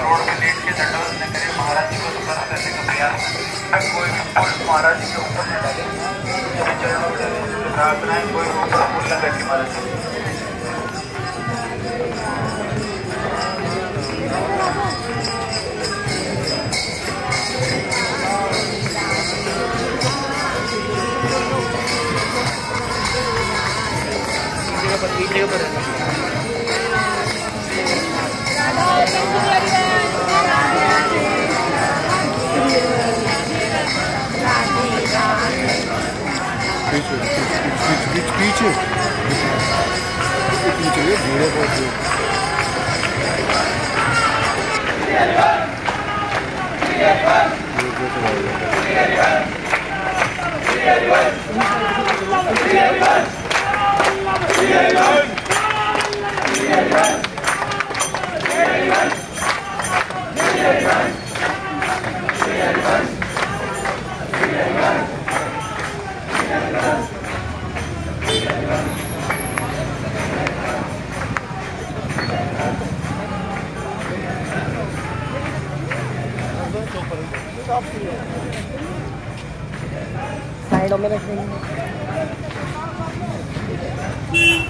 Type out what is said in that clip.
Road में late के दंडवत न करे, महाराज जी को स्पर्श करने का प्रयास न करे, कोई फूल महाराज जी के ऊपर न डाले, चरणों से प्रार्थनाएं कोई ऊपर फूल न करके महाराज जी। पीछे ये धीरे बहुत साइडों में रखेंगे।